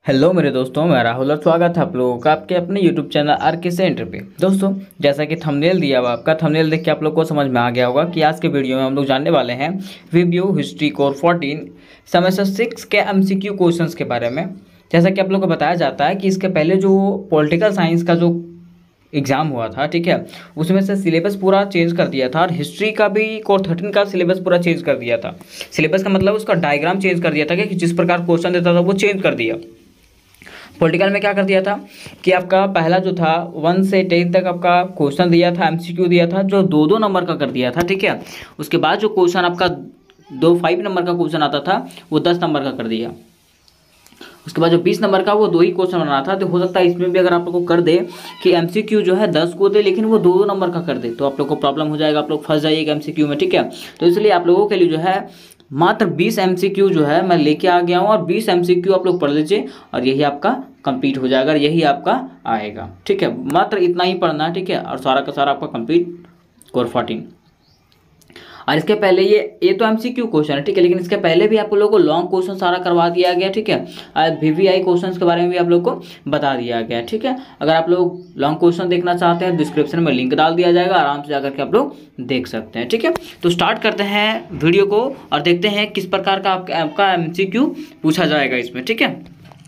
Hello मेरे दोस्तों, मैं राहुल और स्वागत है आप लोगों का आपके अपने यूट्यूब चैनल आरके सेंटर पे। दोस्तों, जैसा कि थंबनेल दिया हुआ, आपका थंबनेल देख के आप लोग को समझ में आ गया होगा कि आज के वीडियो में हम लोग जानने वाले हैं वीबीओ हिस्ट्री कोर 14 सेमेस्टर 6 के एमसीक्यू क्वेश्चंस के बारे में। जैसा कि आप लोग को बताया जाता है कि इसके पहले जो पॉलिटिकल साइंस का जो एग्ज़ाम हुआ था, ठीक है, उसमें से सिलेबस पूरा चेंज कर दिया था और हिस्ट्री का भी कोर 13 का सिलेबस पूरा चेंज कर दिया था। सिलेबस का मतलब उसका डायग्राम चेंज कर दिया था कि जिस प्रकार क्वेश्चन देता था वो चेंज कर दिया। पॉलिटिकल में क्या कर दिया था कि आपका पहला जो था 1 से 10 तक आपका क्वेश्चन दिया था, एमसीक्यू दिया था जो 2-2 नंबर का कर दिया था, ठीक है। उसके बाद जो क्वेश्चन आपका 5 नंबर का क्वेश्चन आता था वो 10 नंबर का कर दिया। उसके बाद जो 20 नंबर का वो 2 ही क्वेश्चन बनाना था। तो हो सकता है इसमें भी अगर आप लोग को कर दे कि एमसीक्यू जो है 10 को दे लेकिन वो 2-2 नंबर का कर दे, तो आप लोग को प्रॉब्लम हो जाएगा, आप लोग फंस जाइएगा एमसीक्यू में, ठीक है। तो इसलिए आप लोगों के लिए जो है मात्र 20 एमसीक्यू जो है मैं लेके आ गया हूँ और 20 एमसीक्यू आप लोग पढ़ लीजिए और यही आपका कंप्लीट हो जाएगा, यही आपका आएगा, ठीक है। मात्र इतना ही पढ़ना है, ठीक है, और सारा का सारा आपका कंप्लीट कोर 14। और इसके पहले ये तो एमसीक्यू क्वेश्चन है, ठीक है, लेकिन इसके पहले भी आप लोगों को लॉन्ग क्वेश्चन सारा करवा दिया गया, ठीक है। वीवीआई क्वेश्चंस के बारे में भी आप लोग को बता दिया गया, ठीक है। अगर आप लोग लॉन्ग क्वेश्चन देखना चाहते हैं डिस्क्रिप्शन में लिंक डाल दिया जाएगा, आराम से जाकर के आप लोग देख सकते हैं, ठीक है। तो स्टार्ट करते हैं वीडियो को और देखते हैं किस प्रकार का आपका एमसीक्यू पूछा जाएगा इसमें, ठीक है।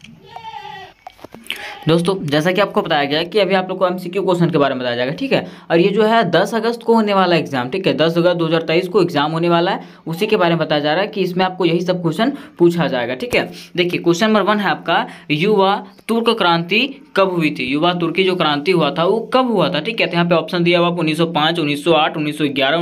दोस्तों, जैसा कि आपको बताया गया कि अभी आप लोग को एमसीक्यू क्वेश्चन के बारे में बताया जाएगा, ठीक है। और ये जो है 10 अगस्त को होने वाला एग्जाम, ठीक है, 10 अगस्त 2023 को एग्जाम होने वाला है, उसी के बारे में बताया जा रहा है कि इसमें आपको यही सब क्वेश्चन पूछा जाएगा, ठीक है। देखिए, क्वेश्चन नंबर 1 है आपका, युवा तुर्क क्रांति कब हुई थी? युवा तुर्की जो क्रांति हुआ था वो कब हुआ था, ठीक है। तो यहाँ पे ऑप्शन दिया हुआ 1905, 1908, 1911,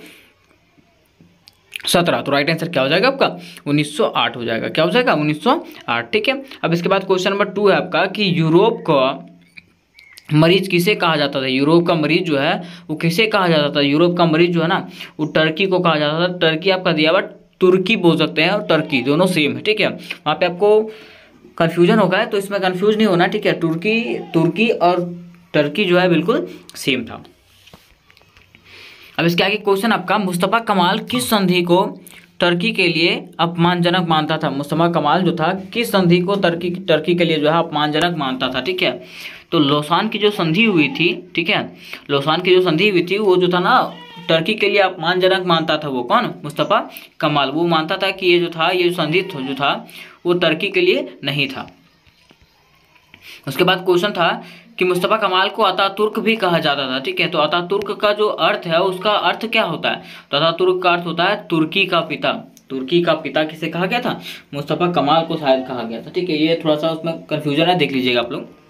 1917। तो राइट आंसर क्या हो जाएगा आपका? 1908 हो जाएगा। क्या हो जाएगा? 1908, ठीक है। अब इसके बाद क्वेश्चन नंबर 2 है आपका कि यूरोप का मरीज किसे कहा जाता था? यूरोप का मरीज जो है वो किसे कहा जाता था? यूरोप का मरीज जो है ना वो टर्की को कहा जाता था। टर्की आपका दिया हुआ, तुर्की बोल सकते हैं और टर्की दोनों सेम है, ठीक है। वहाँ पे आपको कन्फ्यूजन होगा तो इसमें कन्फ्यूज नहीं होना, ठीक है। तुर्की और टर्की जो है बिल्कुल सेम था। अब इसके आगे क्वेश्चन आपका, मुस्तफा कमाल किस संधि को टर्की के लिए अपमानजनक मानता था? मुस्तफा कमाल जो था किस संधि को टर्की के लिए जो है अपमानजनक मानता था, ठीक है। तो लोसान की जो संधि हुई थी, ठीक है, लोसान की जो संधि हुई थी वो जो था ना टर्की के लिए अपमानजनक मानता था। वो कौन? मुस्तफा कमाल। वो मानता था कि ये जो था, ये संधि जो था वो टर्की के लिए नहीं था। उसके बाद क्वेश्चन था कि मुस्तफा कमाल को अतातुर्क भी कहा जाता था, ठीक है। तो अतातुर्क का जो अर्थ है उसका अर्थ क्या होता है? तो अतातुर्क का अर्थ होता है तुर्की का पिता। तुर्की का पिता किसे कहा गया था? मुस्तफा कमाल को शायद कहा गया था, ठीक है। ये थोड़ा सा उसमें कंफ्यूजन है, देख लीजिएगा आप लोग।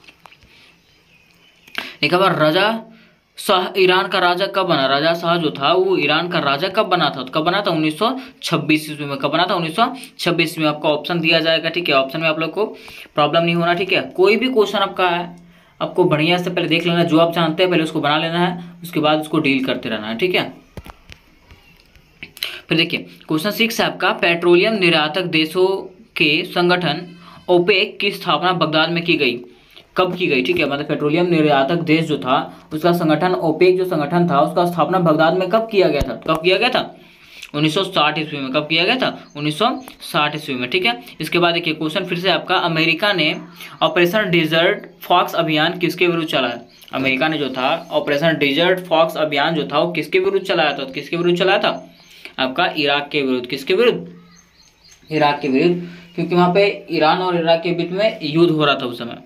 एक बार राजा शाह ईरान का राजा कब बना? राजा शाह जो था वो ईरान का राजा कब बना था? तो कब बना था? 1926 ईस्वी में। कब बना था? 1926 में। आपका ऑप्शन दिया जाएगा, ठीक है। ऑप्शन में आप लोग को प्रॉब्लम नहीं होना, ठीक है। कोई भी क्वेश्चन आपका है आपको बढ़िया से पहले देख लेना है, जो आप जानते हैं पहले उसको बना लेना है, उसके बाद उसको डील करते रहना है, ठीक है। फिर देखिए क्वेश्चन 6 है आपका, पेट्रोलियम निर्यातक देशों के संगठन ओपेक की स्थापना बगदाद में की गई? कब की गई, ठीक है। मतलब पेट्रोलियम निर्यातक देश जो था उसका संगठन, ओपेक जो संगठन था उसका स्थापना बगदाद में कब किया गया था? कब किया गया था? 1960 ईस्वी में। कब किया गया था? 1960 ईस्वी में, ठीक है। इसके बाद देखिए क्वेश्चन फिर से आपका, अमेरिका ने ऑपरेशन डेजर्ट फॉक्स अभियान किसके विरुद्ध चलाया? अमेरिका ने जो था ऑपरेशन डेजर्ट फॉक्स अभियान जो था वो किसके विरुद्ध चलाया था? किसके विरुद्ध चलाया था? आपका इराक के विरुद्ध। किसके विरुद्ध? इराक के विरुद्ध, क्योंकि वहां पे ईरान और इराक के बीच में युद्ध हो रहा था उस समय।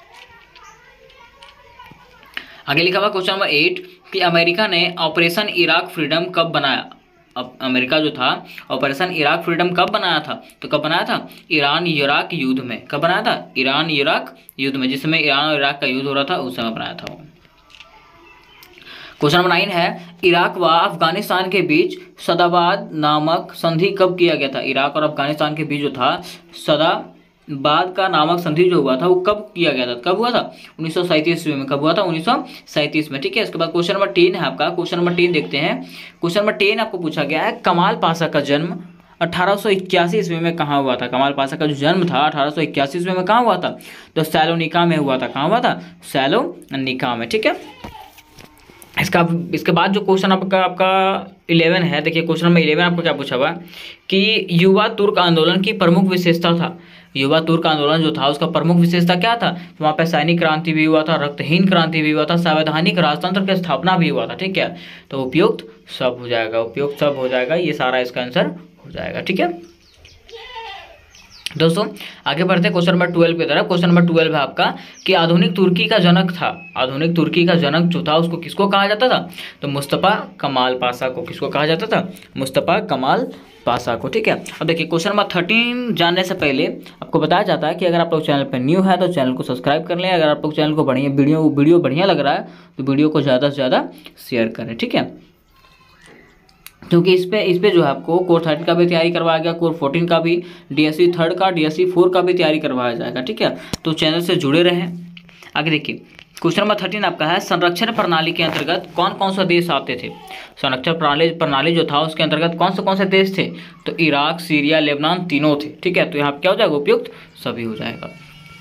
आगे लिखा हुआ क्वेश्चन नंबर 8 कि अमेरिका ने ऑपरेशन इराक फ्रीडम कब बनाया? अब अमेरिका जो था ऑपरेशन इराक फ्रीडम कब बनाया था? तो कब बनाया था? ईरान इराक युद्ध में। कब बनाया था? ईरान इराक युद्ध में, जिस समय ईरान और इराक का युद्ध हो रहा था उस समय बनाया था वो। क्वेश्चन नंबर 9 है, इराक व अफगानिस्तान के बीच सदाबाद नामक संधि कब किया गया था? इराक और अफगानिस्तान के बीच जो था सदाबाद का नामक संधि जो हुआ था वो कब किया गया था? कब हुआ था? 1937 ईस्वी में। कब हुआ था? 1937 में, ठीक है। इसके बाद क्वेश्चन नंबर 10 है आपका, क्वेश्चन नंबर 10 देखते हैं। क्वेश्चन नंबर 10 आपको पूछा गया है, कमाल पाशा का जन्म 1881 ईस्वी में कहाँ हुआ था? कमाल पाशा का जो जन्म था 1881 ईस्वी में कहाँ हुआ था? तो सैलोनिका में हुआ था। कहाँ हुआ था? सैलोनिका में, ठीक है। इसके बाद जो क्वेश्चन आपका 11 है, देखिए क्वेश्चन नंबर 11 आपको क्या पूछा हुआ कि युवा तुर्क आंदोलन की प्रमुख विशेषता था युवा तुर्क आंदोलन जो था उसका प्रमुख विशेषता क्या था? तो वहाँ पे सैनिक क्रांति भी हुआ था, रक्तहीन क्रांति भी हुआ था, संवैधानिक राजतंत्र की स्थापना भी हुआ था। ठीक है, तो उपयुक्त सब हो जाएगा, उपयुक्त सब हो जाएगा, ये सारा इसका आंसर हो जाएगा। ठीक है दोस्तों, आगे बढ़ते हैं क्वेश्चन नंबर 12 की तरफ। क्वेश्चन नंबर 12 है आपका कि आधुनिक तुर्की का जनक था, आधुनिक तुर्की का जनक जो था उसको किसको कहा जाता था? तो मुस्तफ़ा कमाल पाशा को किसको कहा जाता था? मुस्तफ़ा कमाल पाशा को। ठीक है, अब देखिए क्वेश्चन नंबर 13 जानने से पहले आपको बताया जाता है कि अगर आप लोग चैनल पर न्यू है तो चैनल को सब्सक्राइब कर लें। अगर आप लोग चैनल को बढ़िया वीडियो बढ़िया लग रहा है तो वीडियो को ज़्यादा से ज़्यादा शेयर करें। ठीक है, क्योंकि इस पे जो है आपको कोर 13 का भी तैयारी करवाया गया, कोर 14 का भी, DSC 3 का, DSC 4 का भी तैयारी करवाया जाएगा। ठीक है, तो चैनल से जुड़े रहें। आगे देखिए क्वेश्चन नंबर 13 आपका है संरक्षण प्रणाली के अंतर्गत कौन कौन से देश आते थे? संरक्षण प्रणाली जो था उसके अंतर्गत कौन से देश थे? तो इराक, सीरिया, लेबनान तीनों थे। ठीक है, तो यहाँ क्या हो जाएगा? उपयुक्त सभी हो जाएगा।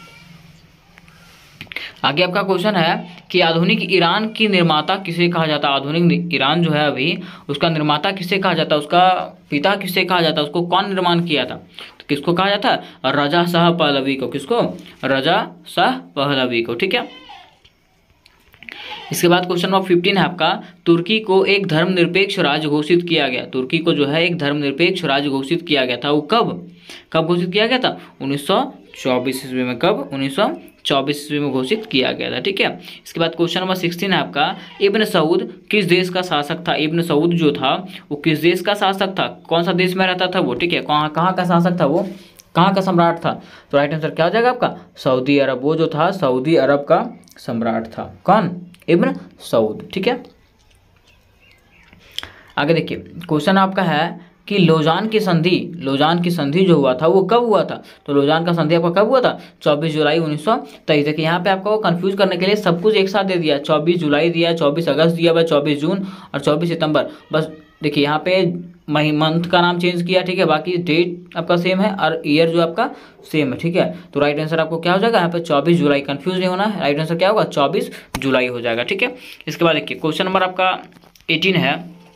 आगे आपका क्वेश्चन है कि आधुनिक ईरान की निर्माता किसे कहा जाता है? आधुनिक ईरान जो है अभी उसका निर्माता किसे कहा जाता है? उसका पिता किसे कहा जाता है? उसको कौन निर्माण किया था? तो किसको कहा जाता है? रजा शाह पहलवी को। किसको? रजा शाह पहलवी को। ठीक है, इसके बाद क्वेश्चन नंबर 15 है आपका तुर्की को एक धर्मनिरपेक्ष राज्य घोषित किया गया। तुर्की को जो है एक धर्मनिरपेक्ष राज्य घोषित किया गया था, वो कब घोषित किया गया था? 1924 ईस्वी में। कब? 1924 ईस्वी में घोषित किया गया था। ठीक है, इसके बाद क्वेश्चन नंबर 16 है आपका इब्न सऊद किस देश का शासक था? इब्न सऊद जो था वो किस देश का शासक था? कौन सा देश में रहता था वो? ठीक है, कहाँ का शासक था वो? कहाँ का सम्राट था? तो राइट आंसर क्या हो जाएगा आपका? Saudi Arab. वो जो था सऊदी अरब का सम्राट था। कौन? इब्न सऊद। ठीक है, आगे देखिए क्वेश्चन आपका है कि लोजान की संधि जो हुआ था वो कब हुआ था? तो लोजान का संधि आपका कब हुआ था? 24 जुलाई 1923। देखिए यहाँ पे आपको कंफ्यूज करने के लिए सब कुछ एक साथ दे दिया, 24 जुलाई दिया, 24 अगस्त दिया हुआ, 24 जून और 24 सितंबर। बस देखिए यहाँ पे मंथ का नाम चेंज किया। ठीक है, बाकी डेट आपका सेम है और ईयर जो आपका सेम है। ठीक है, तो राइट आंसर आपको क्या हो जाएगा? यहाँ पे 24 जुलाई। कंफ्यूज नहीं होना है, राइट आंसर क्या होगा? 24 जुलाई हो जाएगा। ठीक है, इसके बाद देखिए क्वेश्चन नंबर आपका 18 है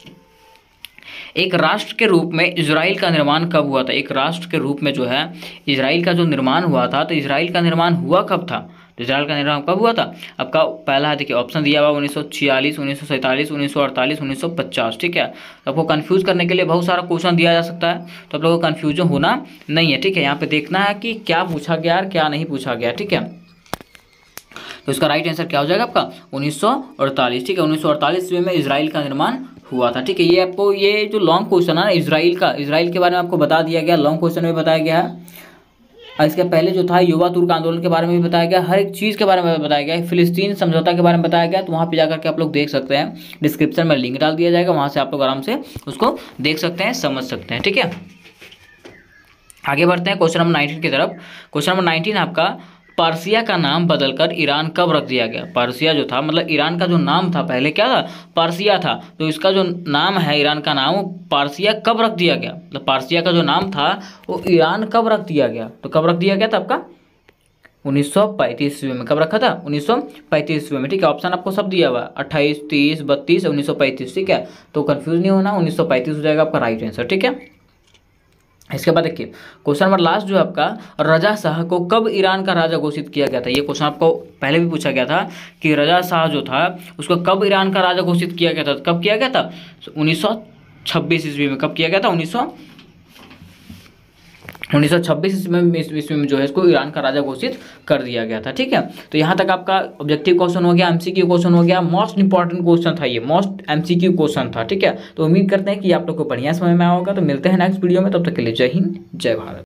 एक राष्ट्र के रूप में इजराइल का निर्माण कब हुआ था? एक राष्ट्र के रूप में जो है इजराइल का जो निर्माण हुआ था, तो इजराइल का निर्माण हुआ कब था? तो इजराइल का निर्माण कब हुआ था? आपका पहला है देखिए ऑप्शन दिया हुआ 1946, 1947, 1948, 1950। ठीक है, तो आपको कंफ्यूज करने के लिए बहुत सारा क्वेश्चन दिया जा सकता है, तो आप लोगों को कंफ्यूजन होना नहीं है। ठीक है, यहाँ पे देखना है कि क्या पूछा गया और क्या नहीं पूछा गया। ठीक है, तो इसका राइट आंसर क्या हो जाएगा आपका? 1948। ठीक है, 1948 ईस्वी में इजराइल का निर्माण हुआ था। ठीक है, ये आपको ये जो लॉन्ग क्वेश्चन है ना इजराइल के बारे में आपको बता दिया गया, लॉन्ग क्वेश्चन में बताया गया है। और इसके पहले जो था युवा तुर्क आंदोलन के बारे में भी बताया गया, हर एक चीज़ के बारे में बताया गया है, फिलिस्तीन समझौता के बारे में बताया गया। तो वहाँ पे जाकर के आप लोग देख सकते हैं, डिस्क्रिप्शन में लिंक डाल दिया जाएगा, वहाँ से आप लोग आराम से उसको देख सकते हैं, समझ सकते हैं। ठीक है, आगे बढ़ते हैं क्वेश्चन नंबर 19 की तरफ। क्वेश्चन नंबर 19 आपका पारसिया का नाम बदलकर ईरान कब रख दिया गया? पारसिया जो था मतलब ईरान का जो नाम था पहले क्या था? पारसिया था। तो इसका जो नाम है ईरान का नाम वो पारसिया कब रख दिया गया? मतलब पारसिया का जो नाम था वो ईरान कब रख दिया गया? तो कब रख दिया गया था आपका? 1935 ईस्वी में। कब रखा था? 1935 ईस्वी में। ठीक है, ऑप्शन आपको सब दिया हुआ 28, 30, 32, 1935। ठीक है, तो कंफ्यूज नहीं होना, 1935 हो जाएगा आपका राइट आंसर। ठीक है, इसके बाद देखिए क्वेश्चन नंबर लास्ट जो है आपका रजा शाह को कब ईरान का राजा घोषित किया गया था? ये क्वेश्चन आपको पहले भी पूछा गया था कि रजा शाह जो था उसको कब ईरान का राजा घोषित किया गया था? कब किया गया था? 1926 ईस्वी में। कब किया गया था? 1926 ईस्वी में जो है इसको ईरान का राजा घोषित कर दिया गया था। ठीक है, तो यहाँ तक आपका ऑब्जेक्टिव क्वेश्चन हो गया, एमसीक्यू क्वेश्चन हो गया, मोस्ट इंपॉर्टेंट क्वेश्चन था ये, मोस्ट एमसीक्यू क्वेश्चन था। ठीक है, तो उम्मीद करते हैं कि आप लोग को बढ़िया समझ में आया होगा। तो मिलते हैं नेक्स्ट वीडियो में, तब तक के लिए जय हिंद, जय भारत।